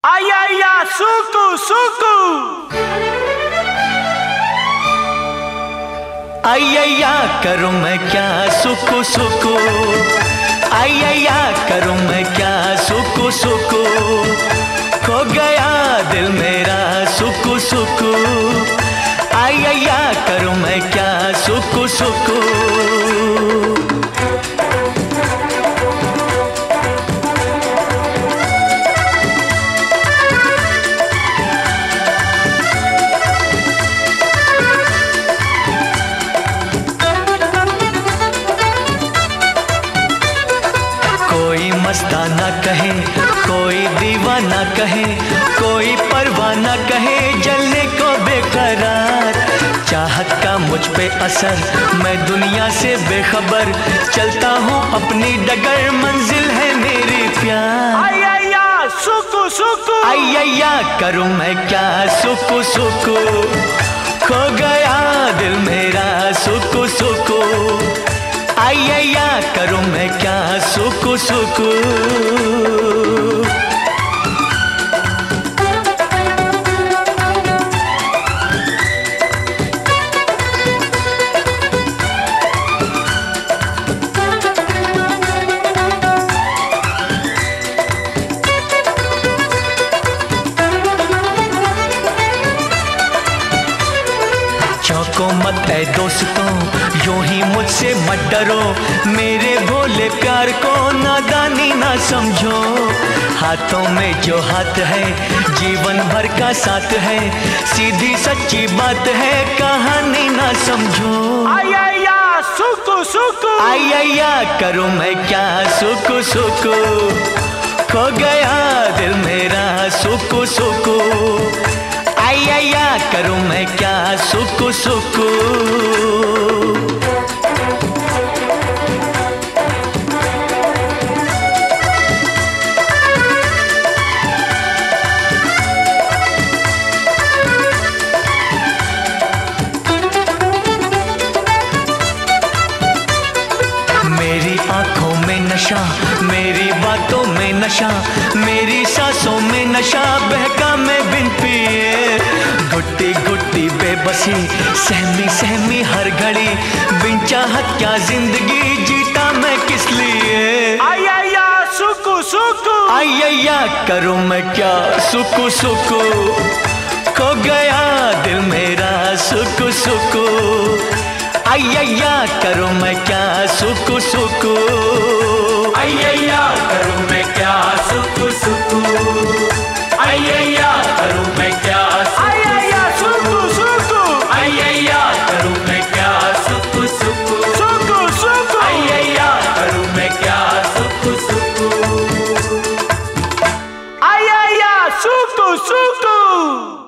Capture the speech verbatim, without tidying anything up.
आया या सुकु सुकु आया करूं मैं क्या सुकु सुकु आया करूं मैं क्या सुकु सुकु खो गया दिल मेरा सुकु सुकु आया करूं मैं क्या सुकु सुकु। कोई मस्ताना कहे, कोई दीवाना कहे, कोई परवाना कहे, जलने को बेकरार। चाहत का मुझ पे असर, मैं दुनिया से बेखबर, चलता हूँ अपनी डगर, मंजिल है मेरी प्यार। आया या सुकु सुकु आया करूँ मैं क्या सुकु सुकु खो गया दिल मेरा सुकु सुकु आया करूं मैं क्या सुकु सुकु। चौंको मत ऐ दोस्तों, यूं ही मुझसे मत डरो, मेरे भोले प्यार को नादानी ना समझो। हाथों में जो हाथ है जीवन भर का साथ है, सीधी सच्ची बात है कहानी ना समझो। आया या सुकु सुकु आया करूं मैं क्या सुकु सुकु खो गया दिल मेरा सुकु सुकु आया करूं मैं क्या सुकु सुकु। मेरी आंखों में नशा, मेरी बातों में नशा, मेरी सांसों में नशा, बहका मैं बिन पिए। गुट्टी गुट्टी बेबसी, सहमी सहमी हर घड़ी, बिन चाहत क्या जिंदगी जीता मैं किस लिए। आया या सुकु सुकु आया करूं मैं क्या सुकु सुकु खो गया दिल मेरा सुकु सुकु आया करूं मैं क्या सुकु सुकु। आया करूं मैं क्या सुकु सुकु आया करूं मैं क्या आया या सुकु सुकु आया करूं मैं क्या सुकु सुकु सुकु सुकु आया करूं मैं क्या सुकु सुकु आया या सुकु सुकु।